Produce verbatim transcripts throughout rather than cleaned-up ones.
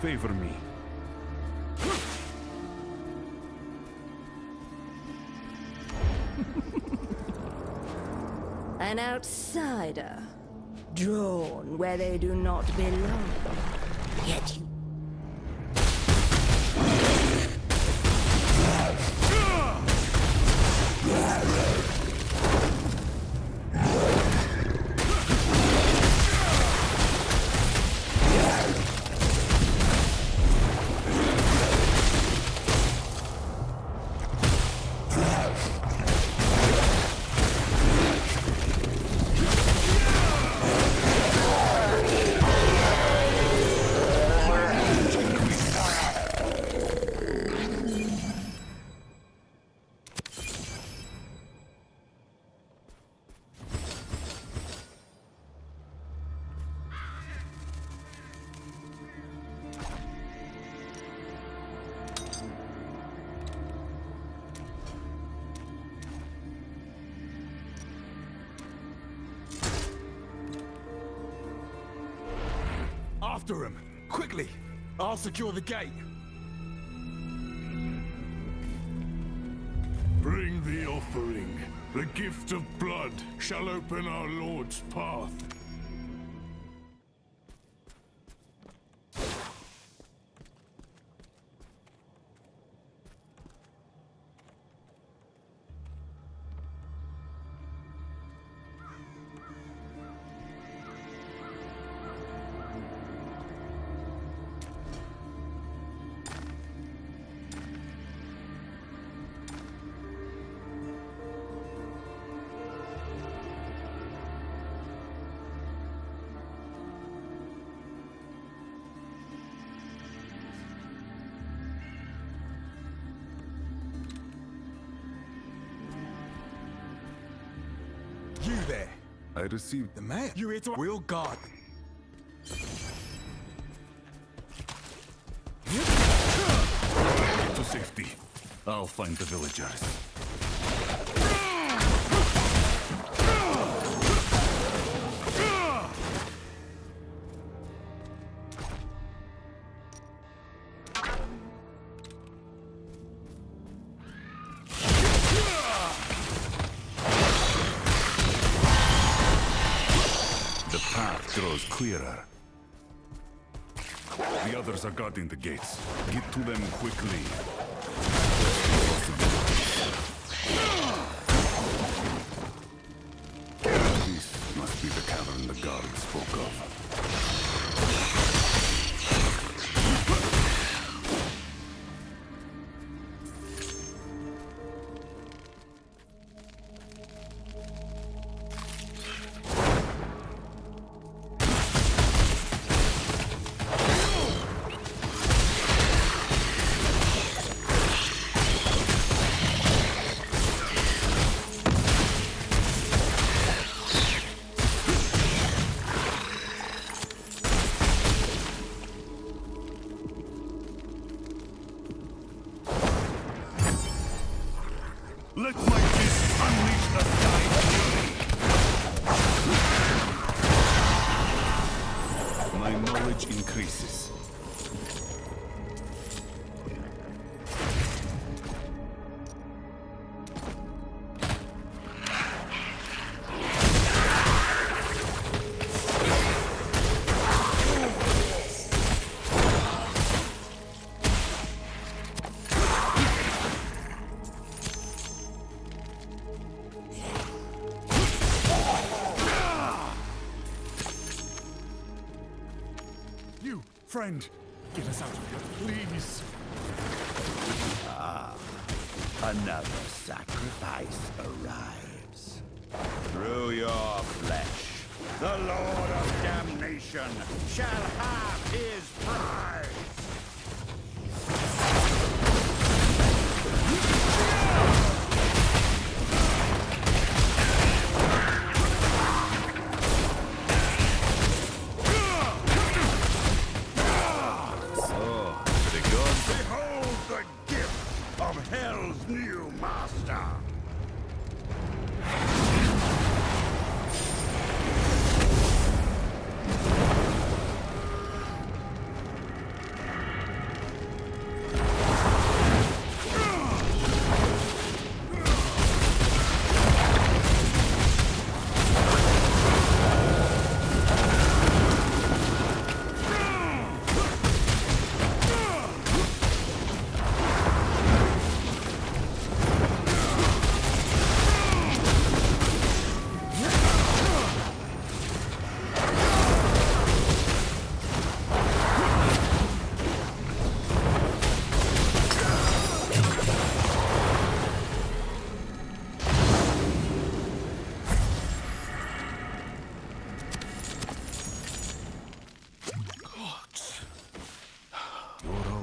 favor me. An outsider, drawn where they do not belong. Yet you... After him! Quickly! I'll secure the gate! Bring the offering. The gift of blood shall open our Lord's path. You there! I received The man! You here to... We'll guard! to safety. I'll find the villagers. The path grows clearer. The others are guarding the gates. Get to them quickly. This must be the cavern the guard spoke of. Let my fist unleash the sky fury! My knowledge increases. You, friend! Get us out of here, please! Ah, another sacrifice arrives. Through your flesh, the Lord of Damnation shall have his prize! Behold the gift of Hell's new master!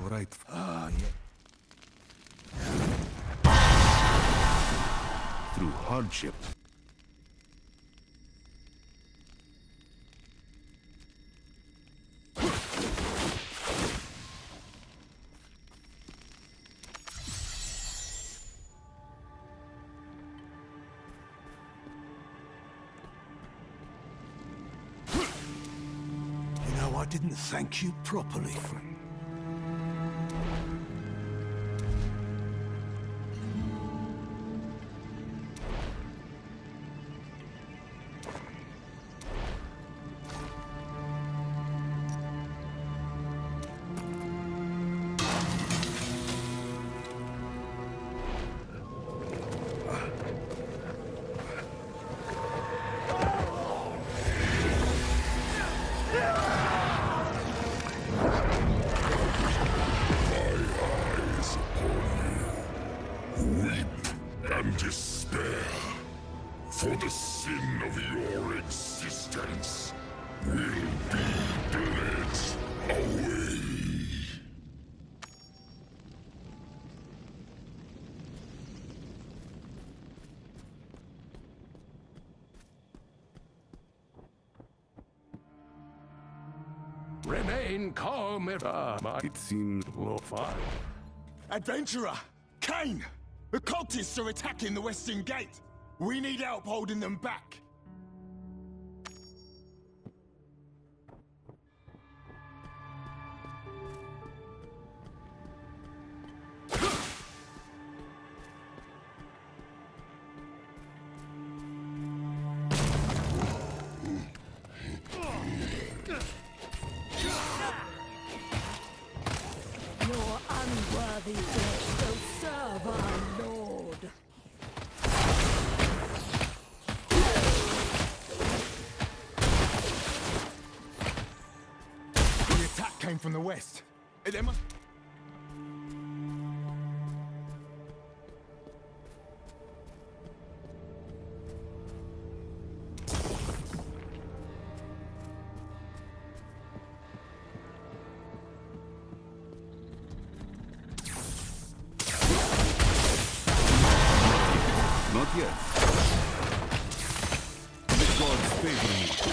right. Ah, yeah. Through hardship. You know, I didn't thank you properly. And despair, for the sin of your existence will be bled away. Remain calm, Eva. It seems Will fine. Adventurer! Kane! The cultists are attacking the Western Gate! We need help holding them back! Your unworthy flesh will serve our lord. The attack came from the west. Eh, They must... not yet. The gods favor me.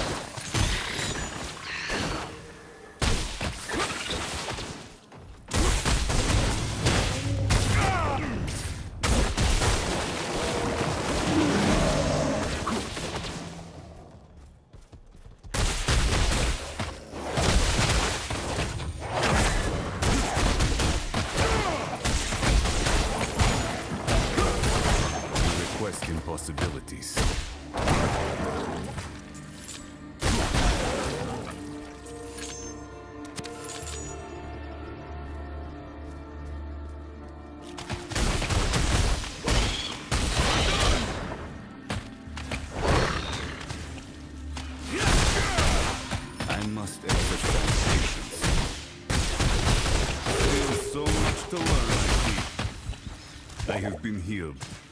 Request impossibilities. I must exercise patience. There is so much to learn, I think. I have been healed.